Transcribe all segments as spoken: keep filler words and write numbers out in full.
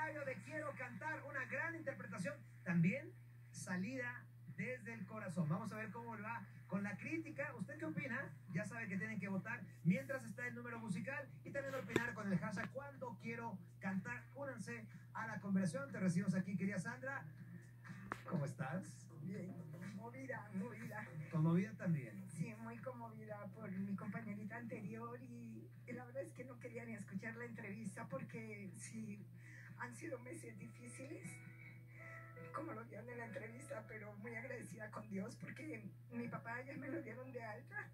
escenario de Quiero Cantar, una gran interpretación, también salida desde el corazón. Vamos a ver cómo le va con la crítica. ¿Usted qué opina? Ya sabe que tienen que votar mientras está el número musical y también opinar con el hashtag Cuando Quiero Cantar. Únanse a la conversación. Te recibimos aquí, querida Sandra. ¿Cómo estás? Bien, movida, movida. Conmovida también. Sí, muy conmovida por mi compañerita anterior y, y la verdad es que no quería ni escuchar la entrevista porque sí, han sido meses difíciles, como lo vieron en la entrevista, pero muy agradecida con Dios porque mi papá ya me lo dieron de alta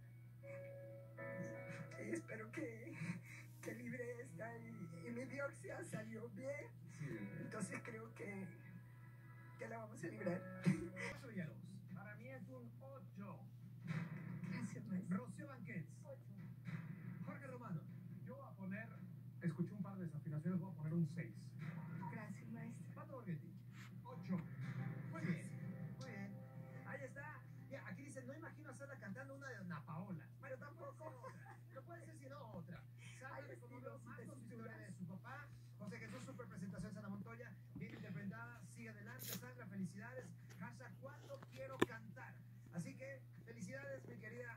y espero que, que libre esta y, y mi biopsia salió bien, Sí. entonces creo que, que la vamos a librar. Ocho Villalobos. Para mí es un ocho. Gracias, maestro. Rocío Banquets. Jorge Romano. Yo voy a poner, escuché un par de desafinaciones, voy a poner un seis. Gracias, maestro. Pato Borghetti. ocho. Muy bien, muy bien. Ahí está. Ya, aquí dice, no imagino a Sandra cantando una de Ana Paola. Pero tampoco. No puede ser sino otra. Sandra Hay reconoció estilos y más con su historia texturas. de su papá. José Jesús, super presentación Sandra Montoya. Bien interpretada. Sigue adelante, Sandra. Felicidades. Hashtag Cuando Quiero Cantar. Así que, felicidades, mi querida.